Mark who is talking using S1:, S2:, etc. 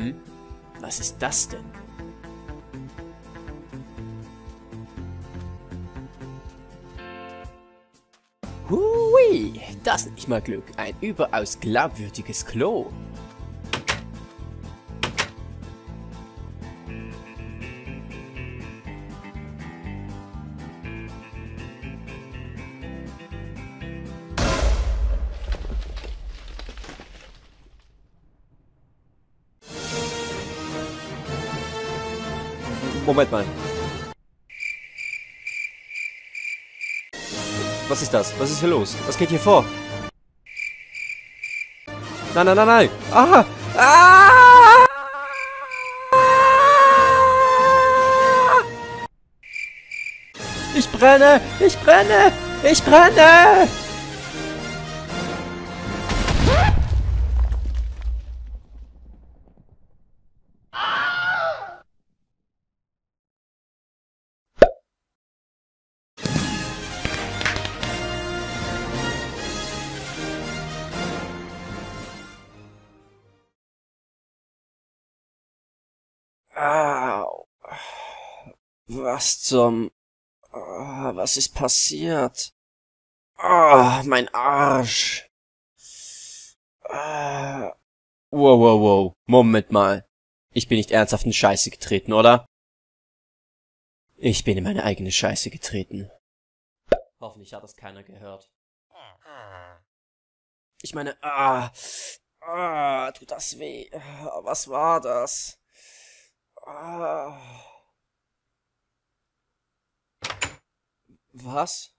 S1: Was ist das denn? Hui, das nenne ich mal Glück. Ein überaus glaubwürdiges Klo. Moment mal. Was ist das? Was ist hier los? Was geht hier vor? Nein, nein, nein, nein! Ah! Ah! Ich brenne! Ich brenne! Ich brenne! Au. Was zum... was ist passiert? Mein Arsch. Wow, wow, wow. Moment mal. Ich bin nicht ernsthaft in Scheiße getreten, oder? Ich bin in meine eigene Scheiße getreten. Hoffentlich hat das keiner gehört. Ich meine, tut das weh. Was war das? Was?